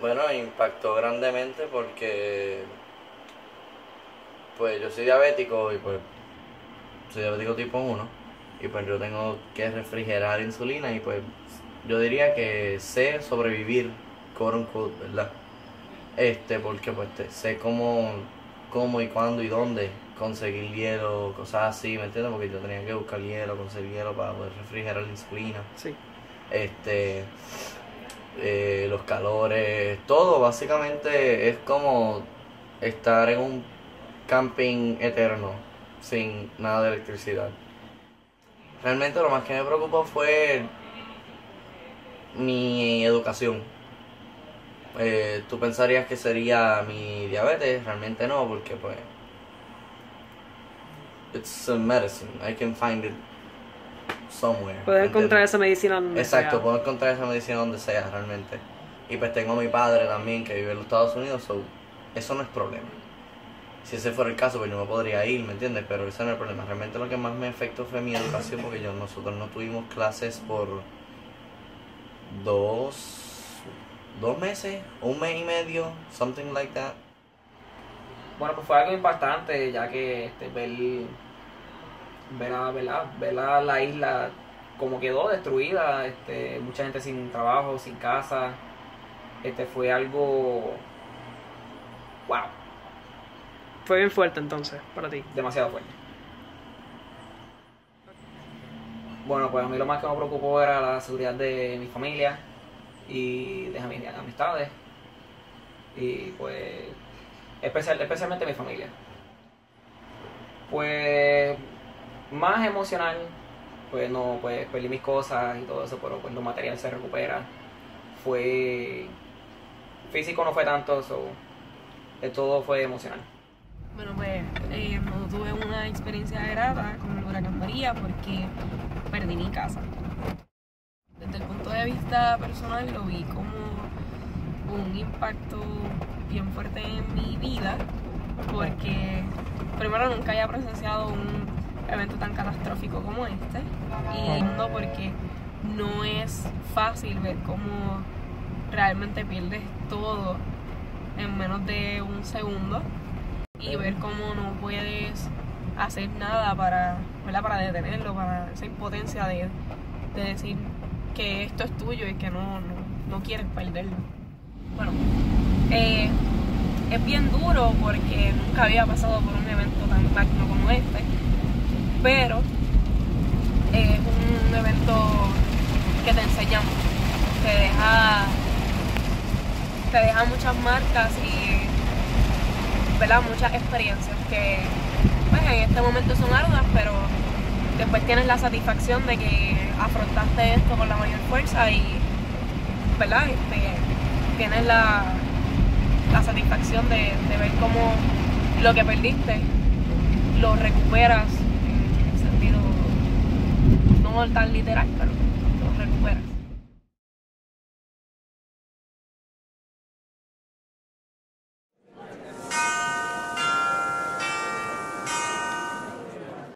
Bueno, impactó grandemente porque pues yo soy diabético y pues soy diabético tipo 1 y pues yo tengo que refrigerar insulina y pues yo diría que sé sobrevivir, quote unquote, ¿verdad? Porque pues sé cómo y cuándo y dónde conseguir hielo, cosas así, ¿me entiendes? Porque yo tenía que buscar hielo, conseguir hielo para poder refrigerar la insulina. Sí. Los calores, todo básicamente es como estar en un camping eterno sin nada de electricidad. Realmente lo más que me preocupó fue mi educación. Tú pensarías que sería mi diabetes, realmente no, porque pues it's a medicine, I can find it somewhere. Puedes encontrar esa medicina donde Exacto, sea. puedo encontrar esa medicina donde sea realmente. Y pues tengo a mi padre también que vive en los Estados Unidos, so eso no es problema. Si ese fuera el caso, pues yo me podría ir, ¿me entiendes? Pero ese no es el problema. Realmente lo que más me afectó fue mi educación, porque nosotros no tuvimos clases por dos meses, un mes y medio, something like that. Bueno, pues fue algo impactante, ya que ver a la isla como quedó destruida, mucha gente sin trabajo, sin casa, fue algo, wow, Fue bien fuerte entonces, para ti. demasiado fuerte. Bueno, pues a mí lo más que me preocupó era la seguridad de mi familia y de mis amistades, y pues especialmente mi familia. Pues más emocional, pues no, pues perdí mis cosas y todo eso, pero pues lo material se recupera. Fue físico, no fue tanto, todo fue emocional. Bueno, pues no tuve una experiencia grata con el huracán María porque perdí mi casa. Desde el punto de vista personal lo vi como un impacto bien fuerte en mi vida porque primero nunca había presenciado un evento tan catastrófico como este y segundo porque no es fácil ver cómo realmente pierdes todo en menos de un segundo y ver cómo no puedes hacer nada para detenerlo, para esa impotencia de decir que esto es tuyo y que no quieres perderlo. Bueno, es bien duro porque nunca había pasado por un evento tan magno como este, pero es un evento que te enseña mucho, te deja muchas marcas y muchas experiencias que pues, en este momento son arduas, pero después tienes la satisfacción de que afrontaste esto con la mayor fuerza y tienes la satisfacción de ver cómo lo que perdiste lo recuperas en un sentido no tan literal, pero lo recuperas.